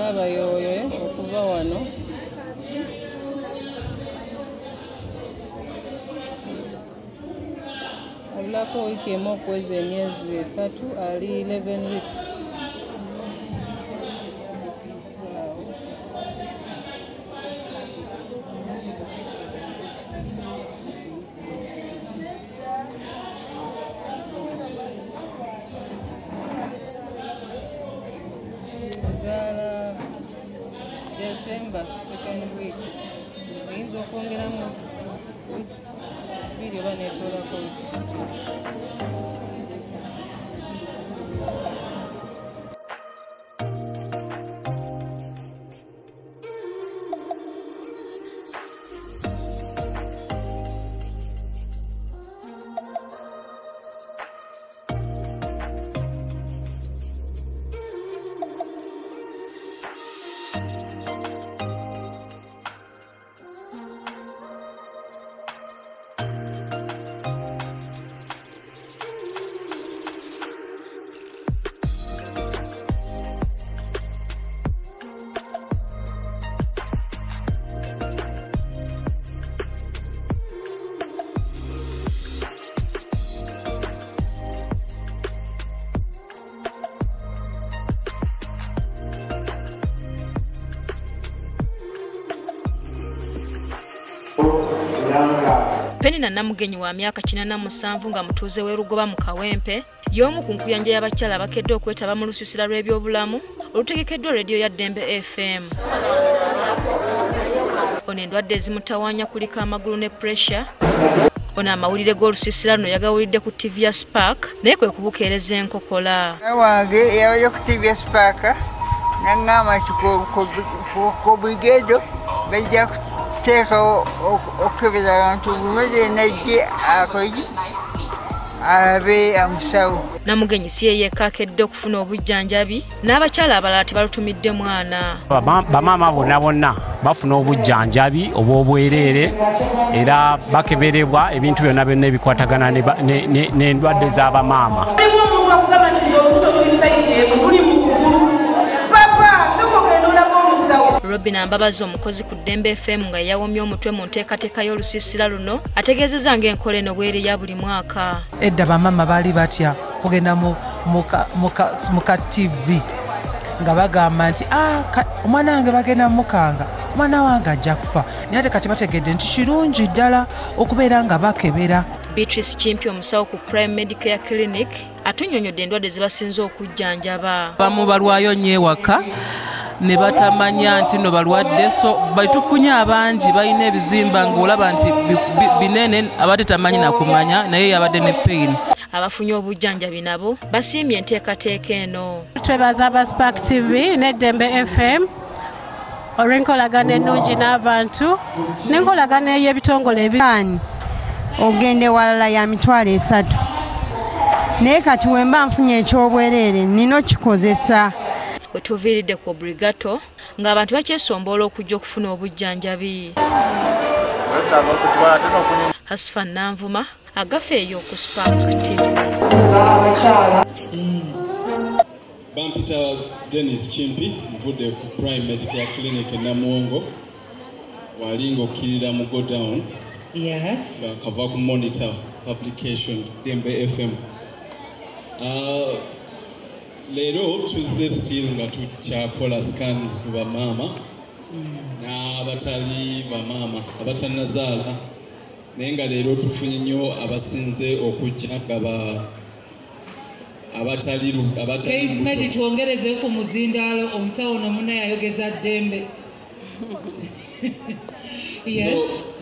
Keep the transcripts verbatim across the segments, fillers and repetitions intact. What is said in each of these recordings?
ndaba yoyo okuva wano. Abulako wiiki emu okuweza emyezi esatu ali eleven weeks. Zala December second week. Oyinza okwongeramu weeks biri oba neetoolako weeks. Penina Namugenyi wa myaka kinana musanvu nga mutuuze w'erugoba mu Kawempe y'omu ku nkuyanja y'abakyala abakedde okwetaba mu lusisira lw'ebyobulamu olutegekeddwa rediyo ya Dembe F M. Ono endwadde ezimutawaanya kuliko amagulu ne pressure. Ono amawulire g'olusisira luno yagawulidde ku T V ya Spark naye kwe kubukeereza enkokola. Wange yayo ku T V ya Spark ng'angamba ku brigade bajja kuteeka okukebera abantu bumeze najje akoyi abe amusawo. Namugenyi si ye yekka akedde okufuna obujjanjabi n'abakyala abalala tebalutumidde mwana. Bamaama bonna bonna bafuna obujjanjabi obw'obwereere era bakeberebwa ebintu byonna byonna ebikwatagana n'endwadde z'abamaama. Robin Ambabazi omukozi ku Dembe F M nga yawomye omutwe mu nteekateeka y'olusisira luno ategeezezza ng'enkola eno bw'eri ya buli mwaka. Edda bamama baali batya kugenda mu ka T V nga bagamba nti omwana wange bagenda mukanga omwana wange ajja kufa naye ate kati bategedde nti kirungi ddala okubeera nga bakebera. Beatrice Kimpi omusawo ku Prime Medicare Clinic atunnyonnyodde endwadde zibasinza okujjanjaba. Bamu balwayo nnyo ewaka ne batamanya nti no balwadde so batufunye abangi balina ebizimba ng'olaba nti binene abadde tamanyi nakumanya naye yabadde ne pain. Abafunye obujjanjabi nabo basiimye enteekateeka eno. Twebaza aba Spark T V ne Dembe F M olw'enkolagana ennungi n'abantu n'enkolagana ey'ebitongole ebirani ogende walala ya mitwalo esatu naye kati wemba nfunye ekyobwereere nina okikozesa. Wetuviiridde ku obligato ng'abantu bakyesomboola okujja okufuna obujjanjabi. Hasfa Nanvuma agafeeyo ku Spark T V. Bampita Dennis Kimpi mvudde ku Prime Medicare Clinic e Namuwongo walinga okkirira mu go down. Yes. Kava ku monitor publication Dembe F M. Uh, Lero tuzze still nga tukyakola scans ku bamaama n'abatali bamaama abatannazaala naye nga leero tufunye nnyo abasinze okujja nga abatali abatali twongereze ku muzindaalo omusawo nomuna yayogeza Dembe. Yes.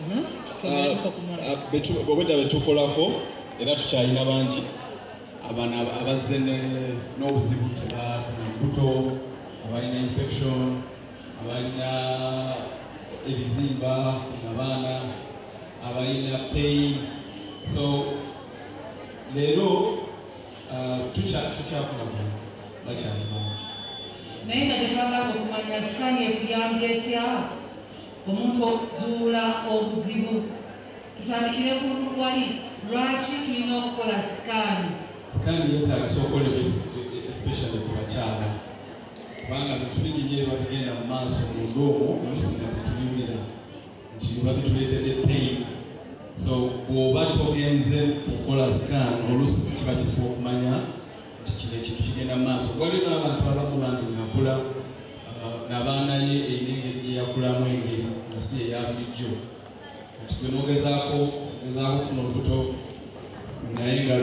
Bwebwedda betukolako era tukyalina bangi abana abazze n'obuzibu tebafuna mbuto abalina infection abalina ebizimba abaana abalina pain so leero tukyafuna bakyali bangi naye nga tetwagala okumanya sikaani ekuyambye etya omuntu okuzuula obuzibu tutandikire ku wali lwaki tulina okukola sikaani. Scan yetagisa okolebwa especially ku bakyala kubanga betuliginye babigenda mu maaso mu ndoomo oluusi nga tetuliwulira nti babituleetedde pain. So bw'oba togenze okukola scan oluusi kiba kifuba okumanya nti kino ekintu kigenda mu maaso. Waliwo n'abantu abamu bambi ng'akula n'abaana ye erina engeri gye yakulamu engeri nga si eya bulijjo. Kati gwe n'ogezaako ogezaako okufuna olubuto naye nga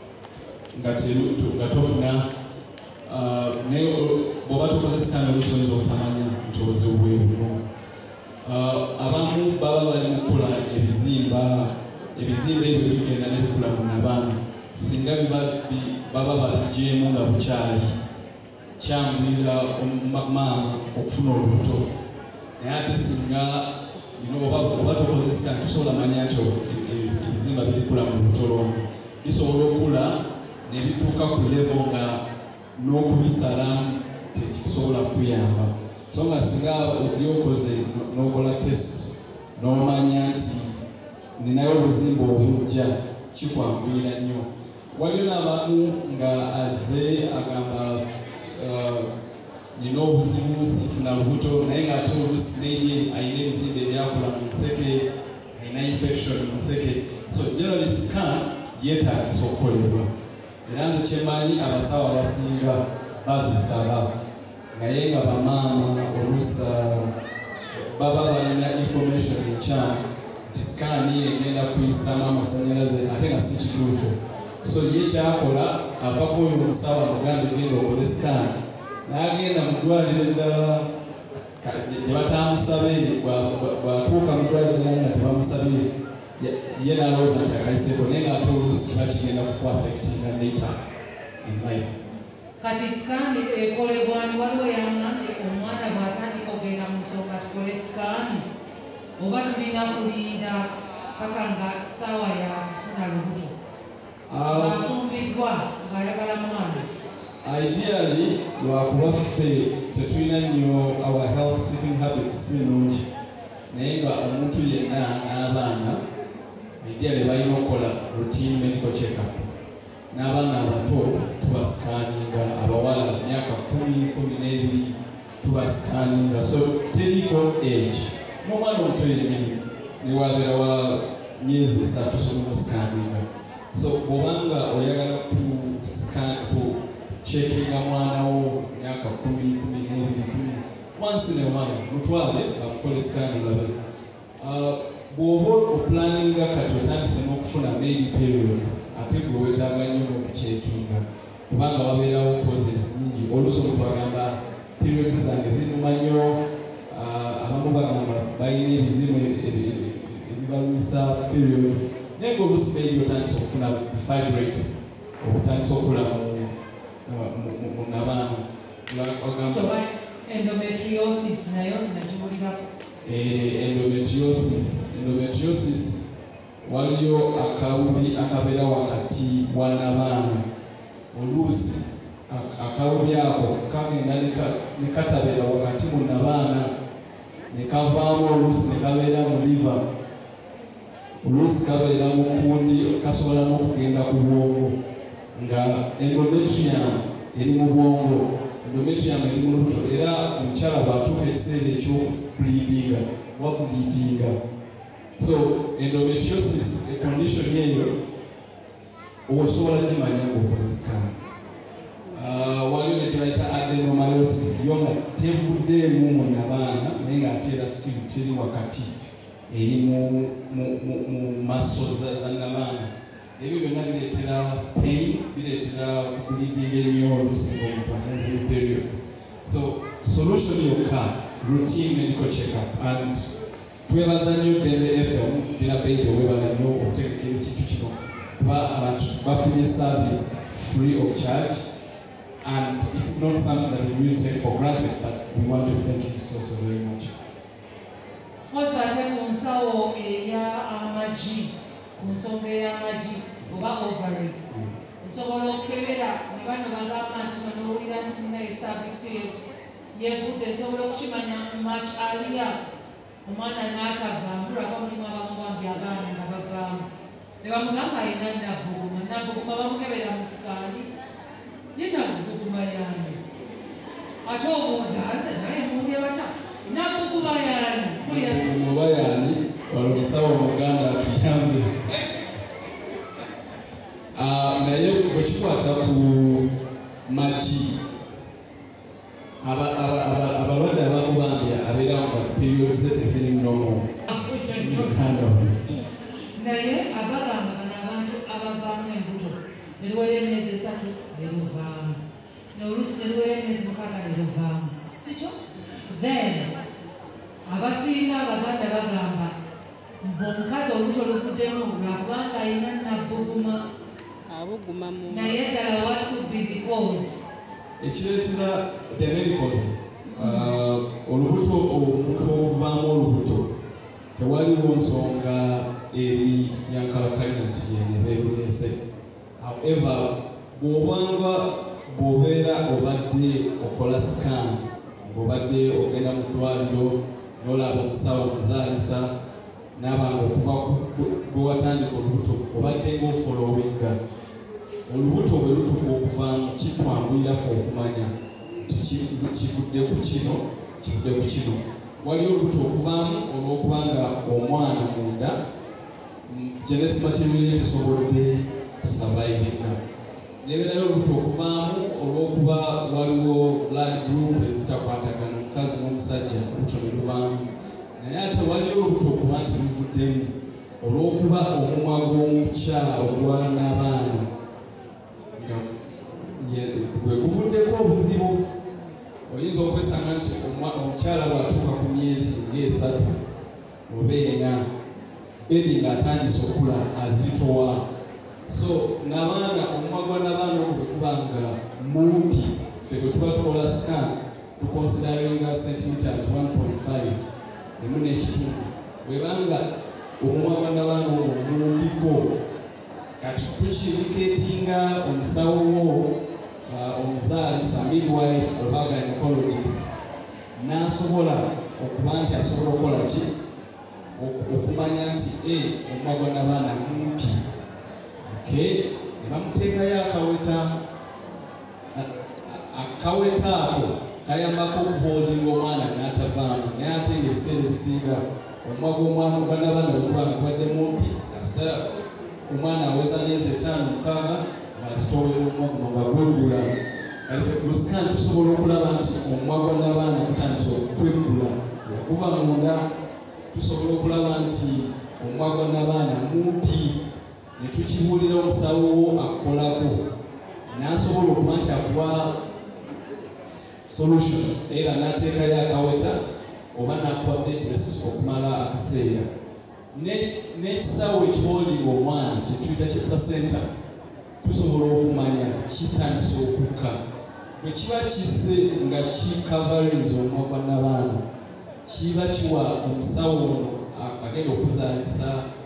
nga tofuna naye bw'oba tukoze scan oluusi oyinza obutamanya nti obuzibu bwe buno. Abamu baba bali mu kukola ebizimba ebizimba ebyo bigenda ne bikula mu nabaana singa baba babigyemu nga bukyali kyanguyira maama okufuna olubuto. Naye ate singa oba tokoze scan tosobola manya nti ebizimba birikula mu lubuto lwombi. Bisobola okula ne bituuka ku levo nga n'okubisalamu tekisobola kuyamba. So nga singa oli okoze n'okola test n'omanya nti ninayo obuzimba obujja kikwanguyira nnyo. Waliwo n'abantu nga azze agamba nina obuzibu sifuna lubuto naye ng'ate oluusi naye ayina ebizimba ebyakula mu nseke, ayina infection mu nseke. So generally scan yeetaagisa okukolebwa. Era nze kyemanyi abasawo abasinga bazisaba naye nga bamaama oluusi baba balina information enkyamu nti sikaani egenda kuyisamu amasannyalaze ate nga si kituufu. So ye kyakola avako oyo omusawo amugamba egenda okole sikaani n'agenda mu ddwaliro eddala gye batamusabe bw'atuuka mu ddwaliro eddala nga tebamusabye ye n'alowooza nti akayiseeko naye ng'ate oluusi kiba kigenda kukwafectinga later in life. Kati sikaani ekolebwa ni waliwo yangambye omwana bw'atandika okugenda mu nsonga tukole sikaani oba tulina kulinda paka nga ssaawa ya kufuna lubuto ng'afumbiddwa ng'ayagala mwana? Ideally lwakuba ffe tetulina nnyo our health seeking habits si nnungi naye nga omuntu yenna n'abaana ideally balina okukola routine medical check-up. N'abaana abato tubasikaninga, abawala myaka kumi kumi n'ebiri tubasikaninga. So teriko age n'omwana omuto yennyini newabeera wa myezi esatu sonomusikaninga. So bw'obanga oyagala ku checkinga mwana wo myaka kumi kumi n'ebiri kumi once in a while mutwale bakukole scan olabe. Bw'oba opulaninga kati otandise n'okufuna maybe periods ate gwe weetaaga nnyo n'okucekinga kubanga wabeerawo causes nyingi. Oluusi omuntu agamba periods zange zinuma nnyo, abamu bagamba balina ebizibu ebibalwisa periods naye nga oluusi maybe otandise okufuna fibrate obutandise okula mu nabaana. Endometriosis nayo nagiwulirako. Endometriosis endometriosis waliyo akawubi akabeera wakati w'abaana. Oluusi akawubi ako kagenda ne katabeera wakati mu nabaana ne kavaamu oluusi ne kabeera mu liva. Oluusi kabeera mu kundi kasobola n'okugenda ku bwongo nga endometrium eri mu bwongo, endometrium eri mu lubuto era omukyala bw'atuuka ekiseera eky'okubleedinga oba kubleedinga. So endometriosis econdition eyo osobola gimanya ng'okoze scan. Waliwo ne tebayita adenomyosis yo nga tevuddeemu mu nabaana naye ng'ate era still teri wakati eri mu maso za nabaana. Ebyo byonna bireetera pain, bireetera kubleedinga ennyo oluusi ng'omuntu agenze mu periods. So solution yokka routine medical check-up and twebaza nnyo Dembe F M bira baby webala nnyo okutegekera ekintu kino kuba abantu bafunye service free of charge and it's not something that we really take for granted, but we want to thank you so so very much. Koza ate ku nsawo eya amagi ku nsonga ey'amagi oba ovary nsobola okukebera ne bano bagamba nti banowulira nti nina esavisi yegudde nsobola okukimanya much earlier omwana n'atavambulako mulimu abamu bambi abaana nga bavaamu ne bamugamba ayina nabuguma nabuguma bamukebera mu sikaani ye nabuguma yange ate obuuza nze naye mumbye baca nakukuba yani muba yani walomusawo omuganda atuyambe naye bwekikwata ku magi abalwadde abakubambya abeera nga period ze teziri mnomo naye abagamba bano abantu abavaamu embuto neliwera emyezi esatu neluvaamu noluusi neliwera emyezi mukaaga neluvaamu sikyo then abasinga abaganda bagamba mbu omukazi olubuto luguddemu lwakubanga alina nabuguma naye ddala what could be the cause ekireetera the many causes olubuto omuntu okuvaamu olubuto tewaliwo nsonga eri yankalakkalina nti yenebeebuleese however bw'obanga bw'obeera obadde okola scan ng'obadde ogenda mu ddwaliro n'olaba omusawo okuzaalisa n'abanga okuva bwe watandika olubuto obadde ng'ofolowinga olubuto bwe lutuka okuvaamu kitwanguyiraffe okumanya kivudde ku kino kivudde ku kino waliyo olubuto okuvaamu olw'okubanga omwana munda genetic material tesobodde kusurvivinga nebeerayo olubuto okuvaamu olw'okuba waliwo blood group ezitakwatagana omukazi n'omusajja olubuto ne luvaamu naye ate waliyo olubuto okuba nti luvuddemu olw'okuba omumwa gw'omukyala ogwana n'abaana nga bwe guvuddeko obuzibu oyinza okwesanga nti omukyala bw'atuuka ku myezi ng'esatu oba ena bebi ng'atandise okula azitowa so n'abaana omumwa gwa n'abaana ogwo bwe kuba nga mumpi ffe bwe tuba tukola scan tukonsideringa centimeters one point five emu n'ekitundu bwebanga omumwa gwa n'abaana ogwo mumbiko kati tukiriketinga omusawo wo omuzaalisa midwife oba gynecologist n'asobola okuba nti asobola okukola ki okumanya nti omumwa gwa n'abaana mumpi ne bamuteekayo akaweta akaweta ako kayambako okuholdinga omwana n'atavaamu naye ate ng'ebiseera ebisinga omumwa gw'omwana gwa n'abaana bwekubanga gwadde mumpi kasita omwana aweza myezi etaano mukaaga ng'azitowera omumwa guno nga gweggula lusikani tusobola okulaba nti omumwa gwa n'abaana gutandise okweggula okuva munda tusobola okulaba nti omumwa gwa n'abaana mumpi ne tukibuulira omusawo wo akukolako n'asobola okuba nti akuwa solution era n'ateekayo akaweta oba n'akuwa bedrest okumala akaseera n'ekisawo ekiholdinga omwana kyetuyita kye placenta tusobola okumanya kitandise okukka bwe kiba kisse nga kikavarinze omumwa gwa n'abaana kiba kiwa omusawo ono agenda okuzaalisa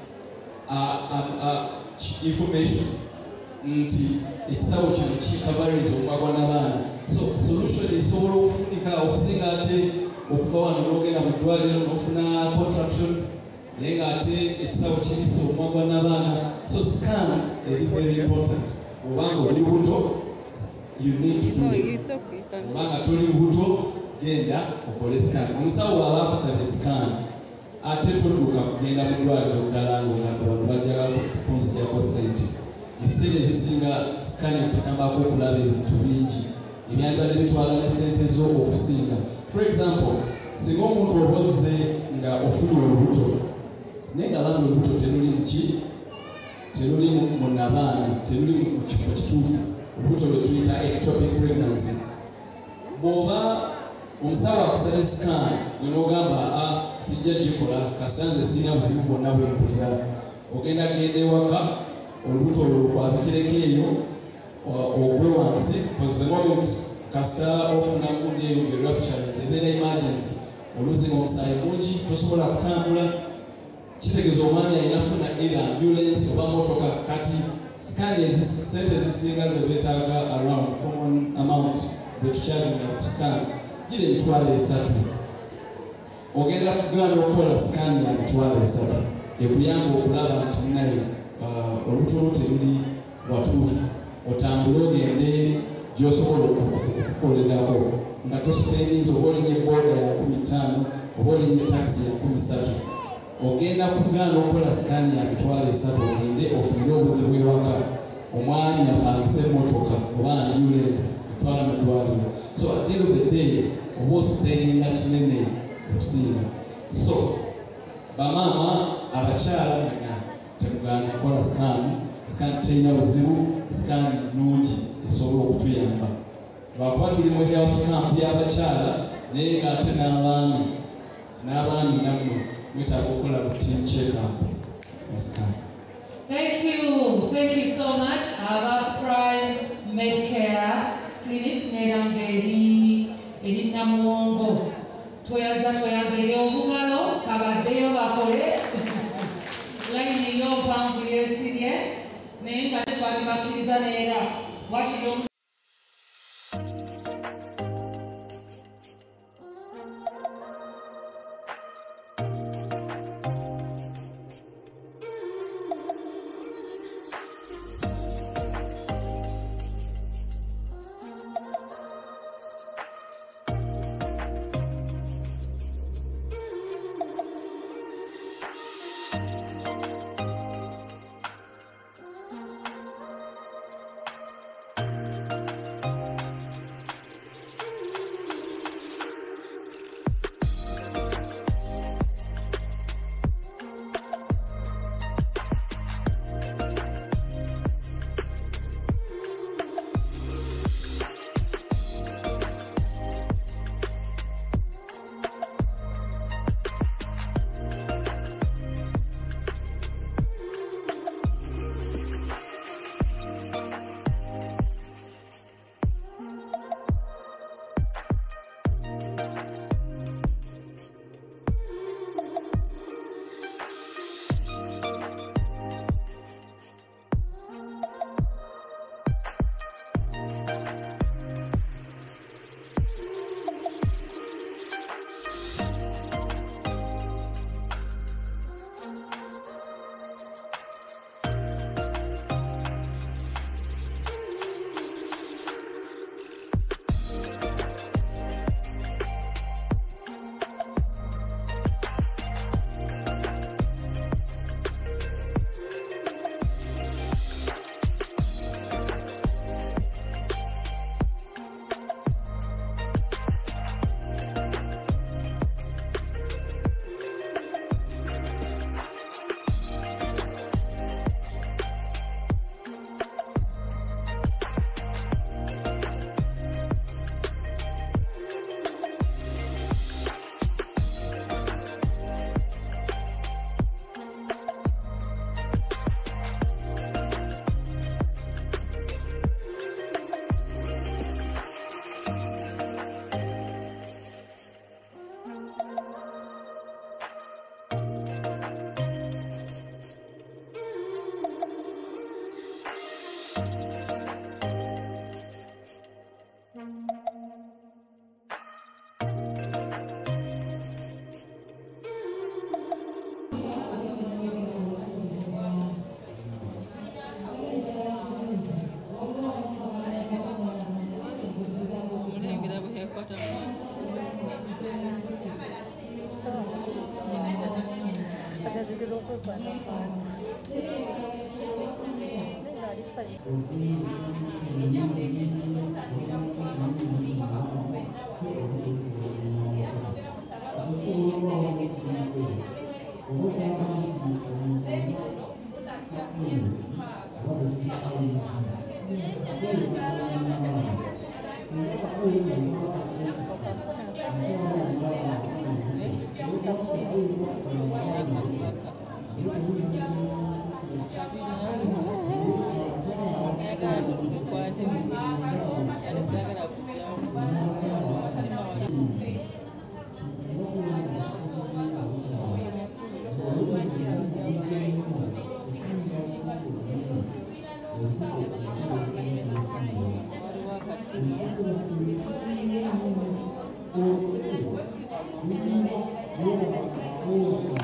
information nti ekisawo kino kikavarinze omumwa gwa n'abaana so solution esobola okufunika okusinga ate okuva wano n'ogenda mu ddwaliro n'ofuna contractions naye ng'ate ekisawo kirisa omumwa gwa n'abaana so scan eri very important obanga oli buto you need to do it obanga toli buto genda okole scan omusawo bw'aba akusabye scan ate todduka kugenda mu ddwaliro ddala ng'ogamba bano bajjagala kukonsidyako ssente ebiseera ebisinga scan akuyambako okulaba ebintu bingi ebyandibadde bitwala nezidente zo okusinga for example singa omuntu obozze nga ofunye olubuto naye nga bambi olubuto teruli muki teruli mu nabaana teruli mu kifo kituufu olubuto lwe tuyita ectopic pregnancy bw'oba omusawo akusaba scan nenogamba a sijja gikola kasitanze sirina buzibu bwonna bwempulira ogenda genda ewaka olubuto olwo lukwabikireko eyo ogwe wansi because the moment kasita ofuna gundi eyo ngerapturance ebeera emergency oluusi ng'omusaayi mungi tosobola kutambula kitegeeza omwami alina funa era ambulance oba motoka kati scan sente ezisinga ze beetaaga around common amount zetukyalinga ku scan gira emitwalo esatu ogenda kugaana okukola scan ya mitwalo esatu ekuyamba okulaba nti naye olubuto lwo teruli watuufu otambule ogende gy'osobola okukolerako nga tosipendinza oba olinye boda ya kumi ttaano oba olinye taxi ya kumi ssatu ogenda kugaana okukola sikaani ya mitwalo esatu ogende ofunire obuzibu ewaka omwanya apangisa emmotoka oba ambulance etwala mu ddwaliro. So at the end of the day oba osipendinga kinene okusinga. So bamaama abakyala naga temugaana kukola sikaani. Sikaani terina buzibu, sikaani nnungi esobola okutuyamba. Lwakuba tuli mu health camp y'abakyala naye ng'ate n'abaami n'abaami nammwe mwetaaga okukola routine check-up ya sikaani. Thank you. Thank you so much. Aba Prime Medcare Clinic neranga eri eri Namuwongo. Tweyanza tweyanza eri obugalo kabaddeyo bakole. Layini yo mpanvu yeesibye naye nga tetwandibakkiriza neera wakiri Thank you.